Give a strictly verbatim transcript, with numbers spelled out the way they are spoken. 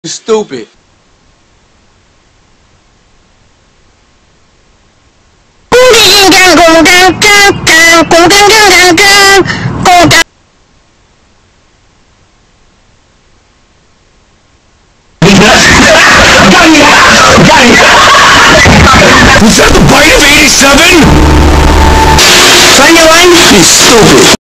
Stupid. Was that the bite of eighty-seven? You stupid.